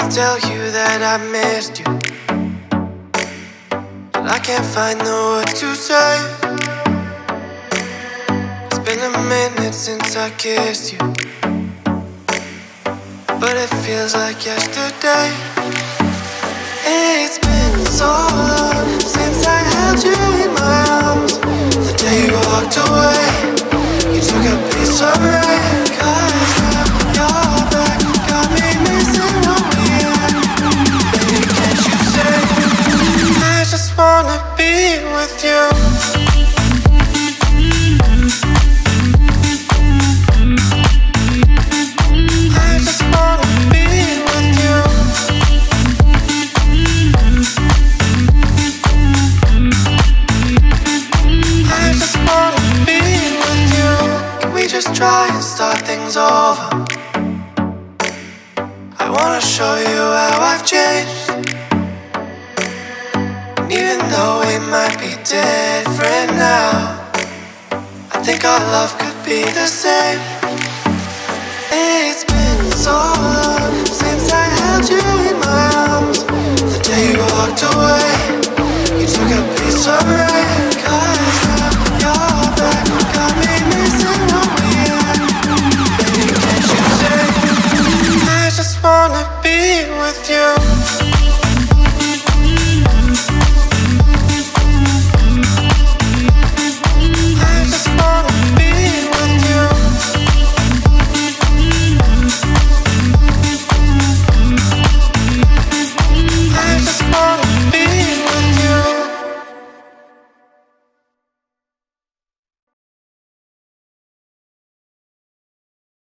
tell you that I missed you, but I can't find the words to say. It's been a minute since I kissed you, but it feels like yesterday. It's been so long since I held you in my arms. The day you walked away, you took a piece of me. 'Cause now you're back, got me missing what we had. Baby, can't you say I just wanna be with you? I just wanna be with you. I just wanna be with you. Can we just try and start things over? I wanna show you how I've changed. And even though we might be different now, I think our love could be the same.